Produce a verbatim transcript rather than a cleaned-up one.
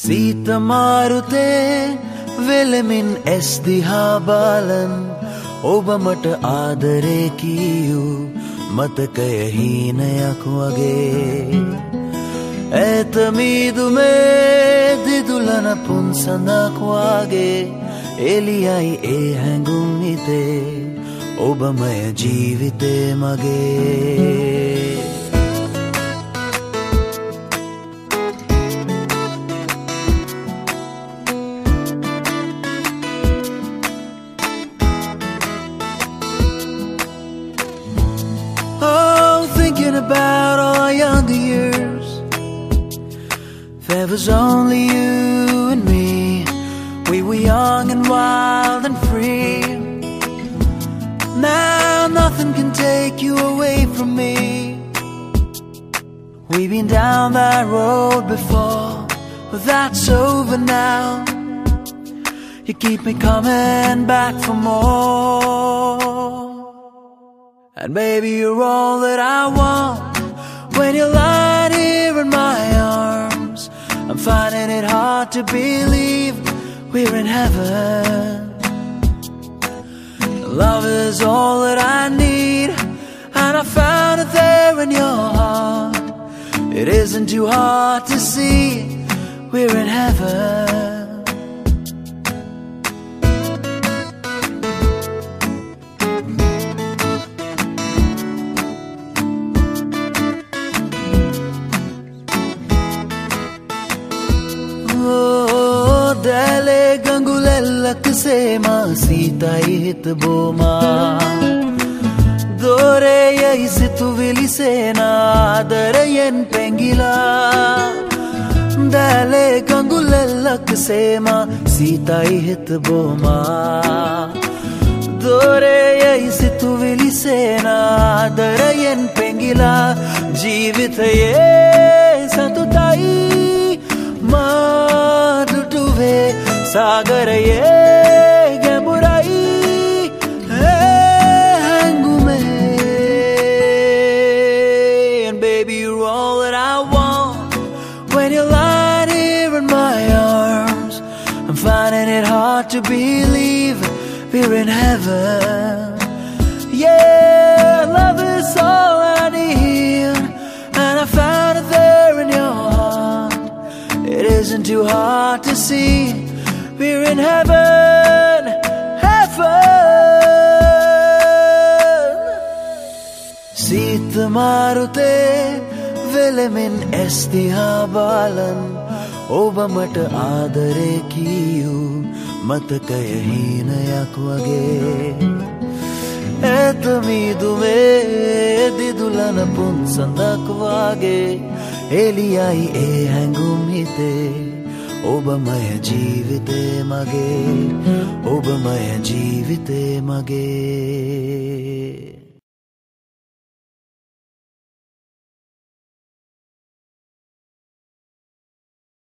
Seetha Maruthe Velemin es diha balan Oba mata aadare kiyu Matakaya hinayak wage Etamidu me didulana punsanak wage Eliyai e hangum ite Oba maya jeevite mage About all our younger years, there was only you and me. We were young and wild and free. Now nothing can take you away from me. We've been down that road before, but that's over now. You keep me coming back for more. And baby, you're all that I want. When you're lying here in my arms, I'm finding it hard to believe we're in heaven. Love is all that I need, and I found it there in your heart. It isn't too hard to see we're in heaven. Dale gangulellak se ma Seetha hit boma Dore yai situ vili se na darayen pengila Dale gangulellak se ma Seetha hit boma Dore yai situ vili se na darayen pengila Jeevit ye satutai Maruthe Sagar ye Gamurai Hangume And baby, you're all that I want. When you're lying here in my arms, I'm finding it hard to believe we're in heaven. Yeah, love is all I need, and I found it there in your heart. It isn't too hard to see we're in heaven, heaven. Seetha Maruthe Velemin es diha balan Oba mata aadare kiyu Matakaya hinayak wage Etamidu me didulana punsandak wage Eliyai e hangum ite Oba maya jeevite mage Oba maya jeevite mage